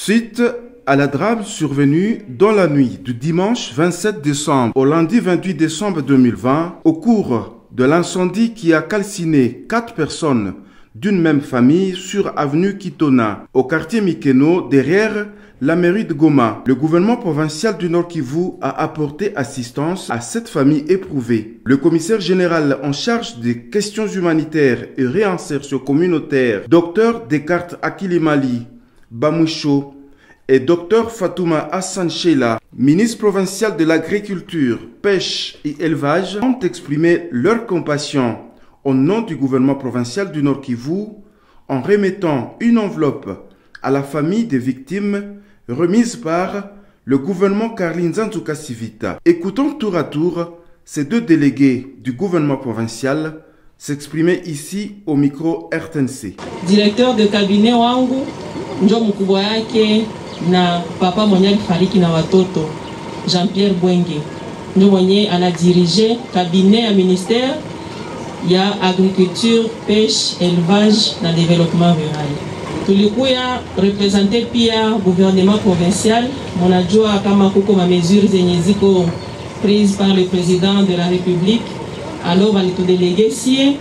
Suite à la drame survenue dans la nuit du dimanche 27 décembre au lundi 28 décembre 2020, au cours de l'incendie qui a calciné 4 personnes d'une même famille sur avenue Kitona, au quartier Mikeno, derrière la mairie de Goma. Le gouvernement provincial du Nord Kivu a apporté assistance à cette famille éprouvée. Le commissaire général en charge des questions humanitaires et réinsertion communautaire, Dr Descartes Akilimali Bamoucho, et Dr Fatouma Hassan Sheila, ministre provincial de l'Agriculture, Pêche et Élevage, ont exprimé leur compassion au nom du gouvernement provincial du Nord Kivu en remettant une enveloppe à la famille des victimes remise par le gouvernement Karli Nzanzu Kasivita. Écoutons tour à tour ces deux délégués du gouvernement provincial s'exprimer ici au micro RTNC. Directeur de cabinet wangu njo mkubwa yake na papa mwenye alifariki na watoto Jean-Pierre Bwenge ndio mwenye anadirige cabinet ya ministère ya agriculture, pêche, élevage na développement rural. Tulikuya representer pia gouvernement provincial. Mnajua kama kuko ma mesures zenye ziko prises par le président de la République. Alors walitudélégé sie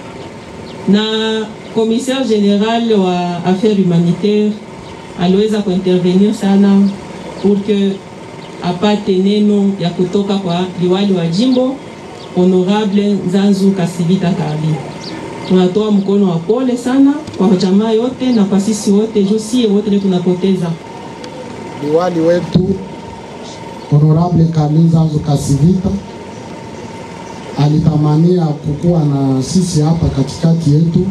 na commissaire général wa affaires humanitaires aliweza kuintervenir sana pour que apate neno ya kutoka kwa liwali wa jimbo Honorable Nzanzu Kasivita Karli. Tunatoa mkono wa pole sana kwa jamaa yote na kwa sisi wote, josie wote tunapoteza. Liwali wetu Honorable Karli Nzanzu Kasivita alitamania kukuwa na sisi hapa katikati yetu,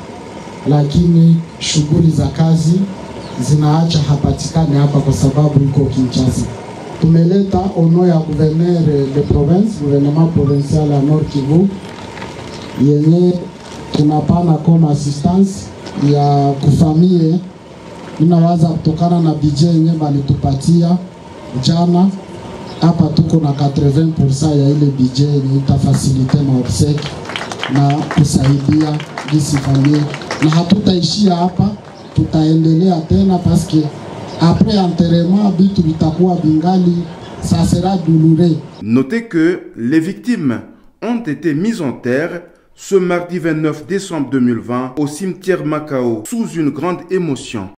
lakini shughuli za kazi zinaacha hapatikane hapa kwa sababu yuko Kinshasa. Tumeleta ono ya gouverneur de province, gouvernement provincial ya Nord Kivu, yenye tunapana kama assistance ya kufamie. Inawaza kutokana na budget yenye balitupatia jana, hapa tuko na 80% ya ile budget yenye itafasilite maobseki na kusaidia disi famille. Na hatutaishia hapa, tutaendelea tena paske après enterrement bitu bitakuwa bingali, ça sera douloureux. Notez que les victimes ont été mises en terre ce mardi 29 décembre 2020 au cimetière Makao sous une grande émotion.